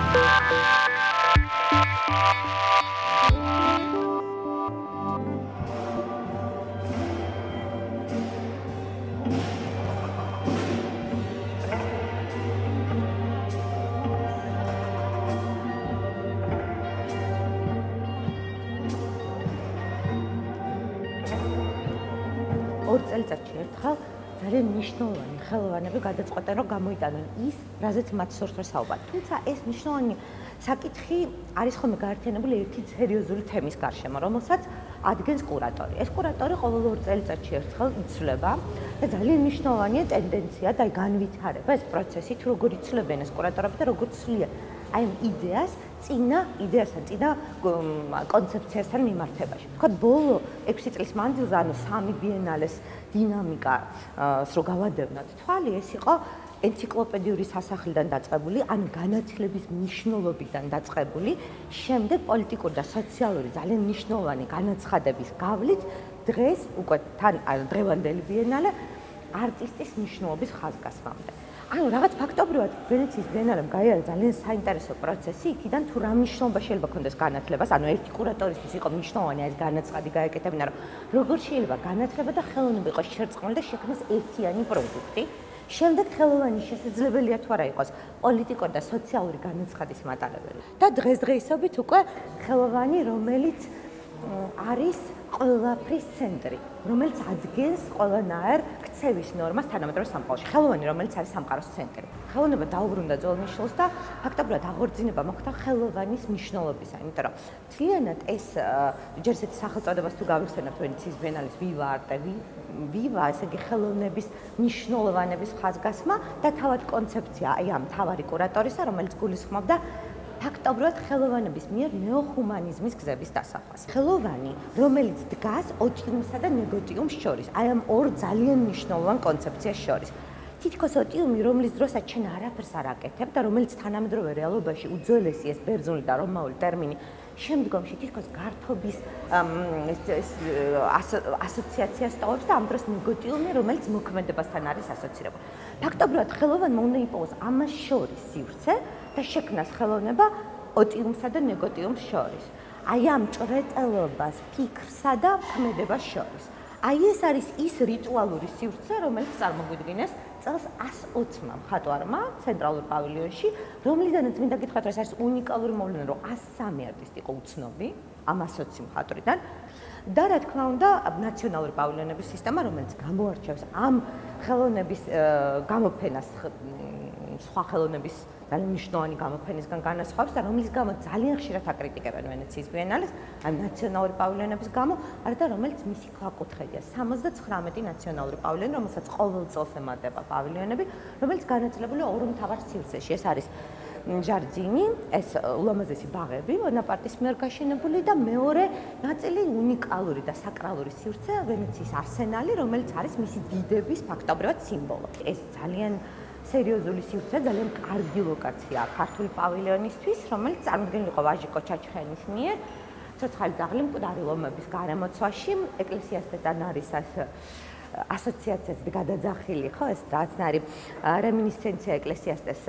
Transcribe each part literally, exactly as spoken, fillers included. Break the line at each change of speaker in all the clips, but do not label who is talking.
ორ წელიწადში ერთხელ ძალიან მნიშვნელოვანი ხელოვანები გადაწყვეტენ, რომ გამოიტანონ ის, რაზეც მათ სურს რომ საუბარი. თუმცა ეს მნიშვნელოვანი საკითხი არის ხოლმე გაერთიანებული ერთი სერიოზული თემის გარშემო, რომელსაც ადგენს კურატორი. ეს კურატორი ყოველ ორ წელიწადში ერთხელ იცვლება და ძალიან მნიშვნელოვანია ტენდენცია და განვითარება ეს პროცესი, თუ როგორ იცვლებენ ეს კურატორები და როგორ ცვლიან აი ამ იდეას წინა იდეასთან, წინა კონცეფციასთან მიმართებაში. თქვათ, ბოლო ექვსი წლის მანძილზე, ანუ სამი ბიენალეს დინამიკას რო გავადევნოთ თვალი, ეს იყო ენციკლოპედიური სასახლიდან დაწყებული, ანუ განათლების მნიშვნელობიდან დაწყებული, შემდეგ პოლიტიკური და სოციალური ძალიან მნიშვნელოვანი განაცხადების გავლით, დღეს უკვე თან დღევანდელი ბიენალე არტისტის მნიშვნელობის ხაზგასმამდე. ანუ რაღაც ფაქტობრივად ვენეციის ბიენალემ გაიარა ძალიან საინტერესო პროცესი, იქიდან თუ რა მნიშვნელობა შეიძლება ქონდეს განათლებას, ანუ ერთი კურატორისთვის იყო მნიშვნელოვანი ეს განაცხადი გაეკეთებინა, რომ როგორ შეიძლება განათლება და ხელოვნება იყოს შერწყმული და შექმნას ერთიანი პროდუქტი. შემდეგ ხელოვანი შესაძლებელია თუ არა იყოს პოლიტიკური და სოციალური განაცხადის მატარებელი. და დღესდღეობით უკვე ხელოვანი, რომელიც არის ყველაფრის ცენტრი, რომელიც ადგენს ყველანაირ ქცევის ნორმას თანამედროვე სამყაროში. ხელოვანი, რომელიც არის სამყაროს ცენტრი. ხელოვნება დაუბრუნდა ძველ მნიშვნელს და ფაქტობრივად აღორძინება მოხდა ხელოვანის მნიშვნელობისა, იმიტომ რომ მთლიანად ეს ჯერ ესეთი სახელწოდებას თუ გავიხსენებთ ვენეციის ბიენალის ვივა არტე, ვივა, ესე იგი ხელოვნების მნიშვნელოვანების ხაზგასმა და თავად კონცეფცია, აი ამ თავარი კურატორისა, რომელიც გულისხმობდა ფაქტობრივად ხელოვანების მიერ ნეოჰუმანიზმის გზების დასახვას. ხელოვანი, რომელიც დგას ოტიუმსა და ნეგოტიუმს შორის, აი ამ ორ ძალიან მნიშვნელოვან კონცეფციას შორის. თითქოს ოტიუმი, რომლის დროსაც ჩვენ არაფერს არ აკეთებთ და რომელიც თანამედროვე რეალობაში უძველესი ეს ბერძნული და რომაული ტერმინი შემდგომში თითქოს გართობის ასოციაციას ტოვებს და ამ დროს ნეგოტიუმი, რომელიც მოქმედებასთან არის ასოცირებული. ფაქტობრივად ხელოვანმა უნდა იპოვოს ამას შორის სივრცე და შექმნას ხელოვნება ოტიუმსა და ნეგოტიუმს შორის. აი ამ ჭრეტელობას, ფიქრსა და ქმედებას შორის. აი ეს არის ის რიტუალური სივრცე, რომელიც წარმოგვიდგინეს წელს ას ოცმა მხატვარმა ცენტრალურ პავილიონში, რომლიდანაც მინდა გითხრათ, რომ ეს არის უნიკალური მოვლენა, რომ ას სამი არტისტი იყო უცნობი ამ ას ოცი მხატვრიდან და რა თქმა უნდა, ნაციონალური პავილიონების სისტემა, რომელიც გამოარჩევს ამ ხელოვნების გამოფენას სხვა ხელოვნების ძალიან მნიშვნელოვანი გამოფენისგან განასხვავებს და რომლის გამო ძალიან ხშირად აკრიტიკებენ ვენეციის ბიენალეს, აი ნაციონალური პავილიონების გამო, არა და რომელიც მისი ქვაკუთხედია სამოცდაცხრამეტი ნაციონალური პავილიონი, რომელსაც ყოველ წელს ემატება პავილიონები, რომელიც განაწილებულია ორ მთავარ სივრცეში. ეს არის ჟარძინი, ეს ულამაზესი ბაღები, ბონაპარტის მიერ გაშენებული და მეორე ნაწილი უნიკალური და საკრალური სივრცე, ვენეციის არსენალი, რომელიც არის მისი დიდების ფაქტობრივად სიმბოლო. ეს ძალიან სერიოზული სივრცე, ძალიან კარგი ლოკაცია ქართული პავილიონისთვის, რომელიც წარმოდგენილი იყო ვაჟიკო ჩაჩხენის მიერ ცოცხალი ძაღლი მკვდარი ლომების გარემოცვაში, ეკლესიას და ტანარისას ასოციაციას გადაძახილი, ხო, ეს რაღაცნაირი რემინისცენცია ეკლესიასტეს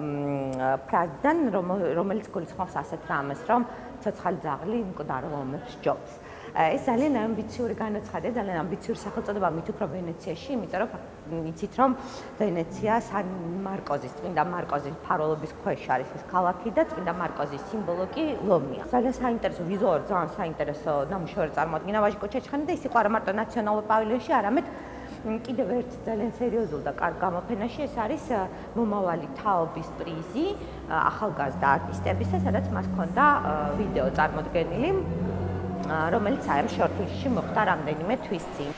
ფრაზიდან, რომელიც გულისხმობს ასეთ რამეს, რომ ცოცხალი ძაღლი მკვდარ ლომებს ჯობს. ეს ძალიან ამბიციური განაცხადია, ძალიან ამბიციური სახელწოდება მით უფრო ვენეციაში, იმიტომ რომ იცით რომ ვენეცია სან მარკოზის, წმინდა მარკოზის ფაროლობის ქვეშ არის ეს ქალაქი და წმინდა მარკოზის სიმბოლო კი ლომია. ძალიან საინტერესო ვიზუალურად ძალიან საინტერესო ნამუშევარი წარმოადგინა ვაჟიკო ჩაჩხანი და ის იყო არა მარტო ნაციონალურ პავილიონში, არამედ კიდევ ერთ ძალიან სერიოზულ და კარგ გამოფენაში, ეს არის მომავალი თაობის პრიზი ახალგაზრდა არტისტებისა, სადაც მას ჰქონდა ვიდეო წარმოდგენილი, რომელიც აი ამ შორტლისტში მოხდა რამდენიმე თვის წინ.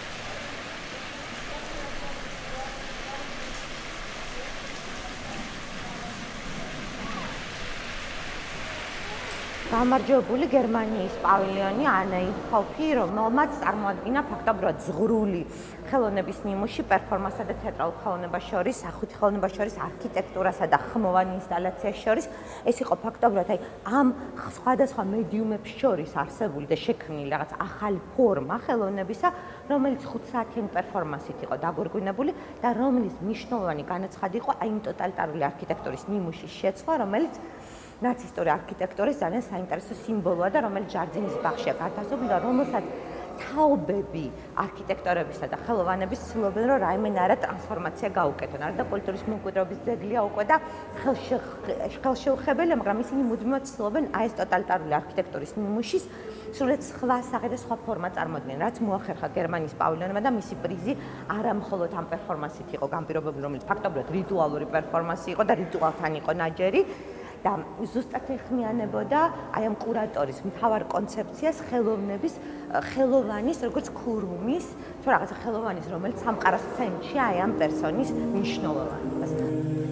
გამარჯვებული გერმანიის პავილიონი ანაინჰოფი, რომელმაც წარმოადგინა ფაქტობრივად ზღვრული ხელოვნების ნიმუში პერფორმანსსა და თეატრალურ ხელოვნებას შორის, სახვითი ხელოვნებას შორის, არქიტექტურასა და ხმოვან ინსტალაციას შორის. ეს იყო ფაქტობრივად აი ამ სხვადასხვა მედიუმებს შორის არსებული და შექმნილი რაღაც ახალი ფორმა ხელოვნებისა, რომელიც ხუთსაათიანი პერფორმანსით იყო დაგვირგვინებული და რომლის მნიშვნელოვანი განაცხადი იყო აი იმ ტოტალიტარული არქიტექტურის ნიმუშის შეცვლა, რომელიც ნაცისტური არქიტექტურის ძალიან საინტერესო სიმბოლოა და რომელიც ჯარძინის ბაღშია განთავსებული და რომელსაც თაობები არქიტექტორებისა და ხელოვანების ცდილობენ რომ რაიმენარა ტრანსფორმაცია გაუკეთონ. არა და კულტურის მემკვიდრეობის ძეგლია უკვე და ხელშეუხებელია, მაგრამ ისინი მუდმივად ცდილობენ აი ეს ტოტალიტარული არქიტექტურის ნიმუშის სრულიად სხვა სახე და სხვა ფორმა წარმოადგენენ, რაც მოახერხა გერმანიის პავილიონმა და მისი პრიზი არა მხოლოდ ამ პერფორმანსით იყო განპირობებული, რომელიც ფაქტობრივად რიტუალური პერფორმანსი იყო და რიტუალთან იყო ნაჯერი. და ზუსტად ეხმიანებოდა აი ამ კურატორის მთავარ კონცეფციას ხელოვნების ხელოვანის როგორც ქურუმის თუ რაღაცა ხელოვანის რომელიც სამყაროს ცენტრშია აი ამ პერსონის მნიშვნელობაზე.